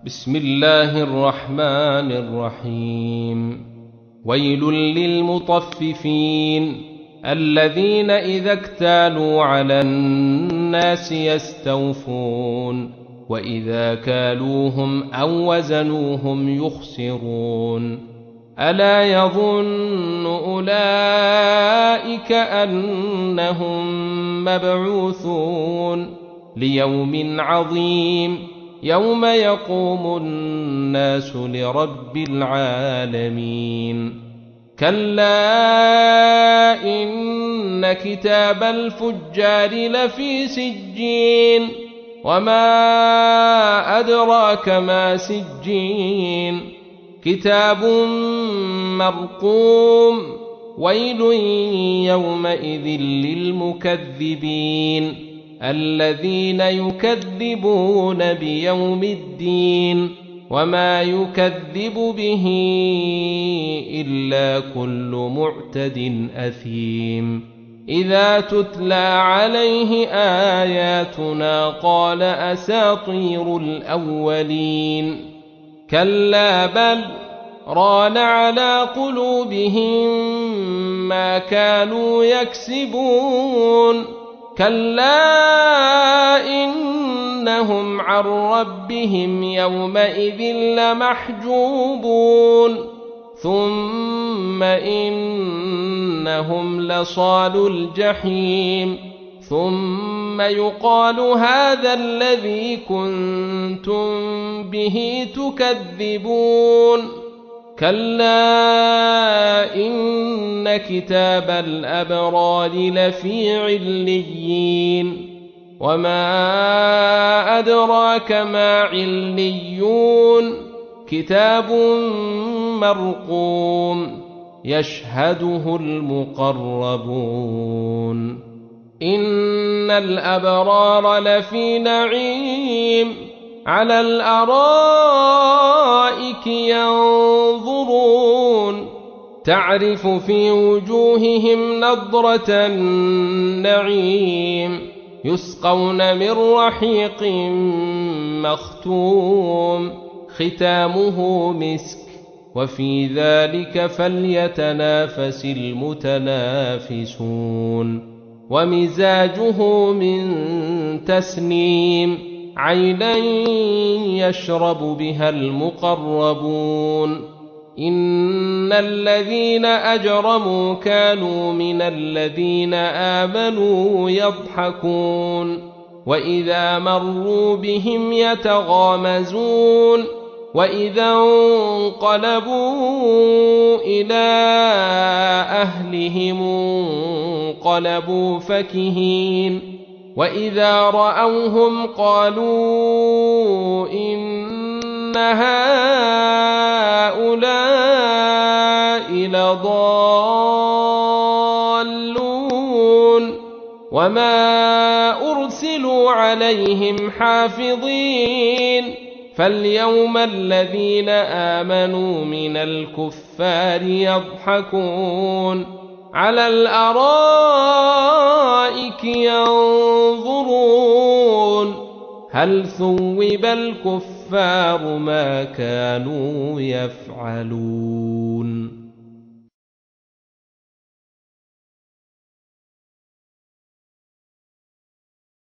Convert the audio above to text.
بسم الله الرحمن الرحيم. ويل للمطففين الذين إذا اكتالوا على الناس يستوفون وإذا كالوهم أو وزنوهم يخسرون ألا يظن أولئك أنهم مبعوثون ليوم عظيم يوم يقوم الناس لرب العالمين. كلا إن كتاب الفجار لفي سجين وما أدراك ما سجين كتاب مرقوم ويل يومئذ للمكذبين الذين يكذبون بيوم الدين وما يكذب به إلا كل معتد أثيم. إذا تتلى عليه آياتنا قال أساطير الأولين كلا بل ران على قلوبهم ما كانوا يكسبون كلا إنهم عن ربهم يومئذ لمحجوبون ثم إنهم لصالو الجحيم ثم يقال هذا الذي كنتم به تكذبون كلا إن كتاب الأبرار لفي عليين وما أدراك ما عليون كتاب مرقوم يشهده المقربون إن الأبرار لفي نعيم على الأرائك ينظرون تعرف في وجوههم نضرة النعيم يسقون من رحيق مختوم ختامه مسك وفي ذلك فليتنافس المتنافسون ومزاجه من تسنيم عينا يشرب بها المقربون إن الذين أجرموا كانوا من الذين آمنوا يضحكون وإذا مروا بهم يتغامزون وإذا انقلبوا إلى أهلهم انقلبوا فكهين وإذا رأوهم قالوا إن هؤلاء لضالون وما أرسلوا عليهم حافظين فاليوم الذين آمنوا من الكفار يضحكون على الأرائك ينظرون هل ثوب الكفار ما كانوا يفعلون.